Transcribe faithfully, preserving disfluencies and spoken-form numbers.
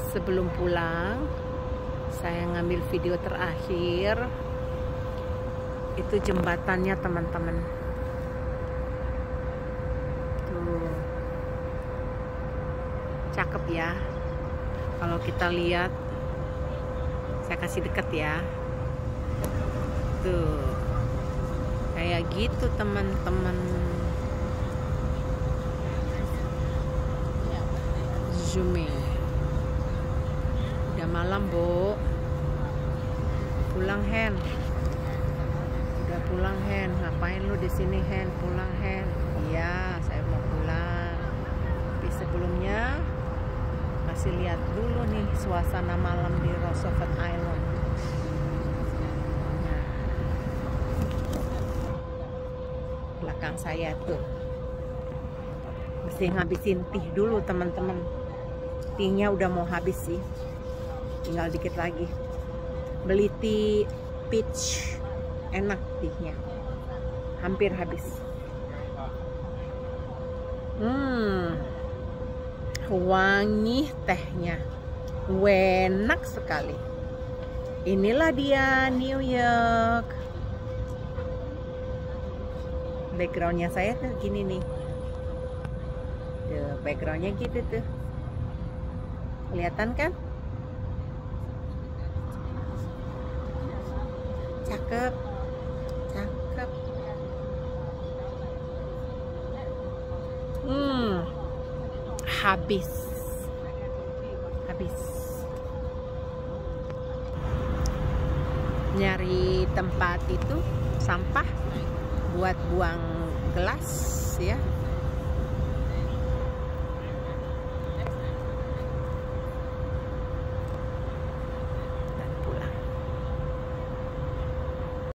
Sebelum pulang, saya ngambil video terakhir. Itu jembatannya, teman-teman. Tuh, cakep ya. Kalau kita lihat, saya kasih deket ya. Tuh, kayak gitu teman-teman. Zooming. Udah malam, Bu. Pulang, Hen. Udah pulang, Hen. Ngapain lu di sini, Hen? Pulang, Hen. Iya, saya mau pulang. Tapi sebelumnya kasih lihat dulu nih suasana malam di Roosevelt Island. Nah, belakang saya tuh. Mesti ngabisin teh dulu, teman-teman. Tehnya udah mau habis sih, tinggal dikit lagi. Beli teh peach, enak tehnya, hampir habis. Hmm, wangi tehnya, enak sekali. Inilah dia New York. Backgroundnya saya tuh gini nih, tuh backgroundnya gitu tuh. Kelihatan kan? Cakep, cakep. Hmm, habis, habis. Nyari tempat itu sampah buat buang gelas ya.